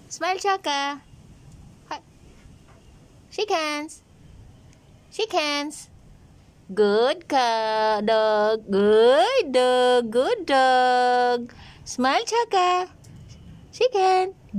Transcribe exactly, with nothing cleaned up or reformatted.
Smile, Chaca. Hi. Shake hands. Shake hands. Good dog. Good dog. Good dog. Smile, Chaca. Shake hands.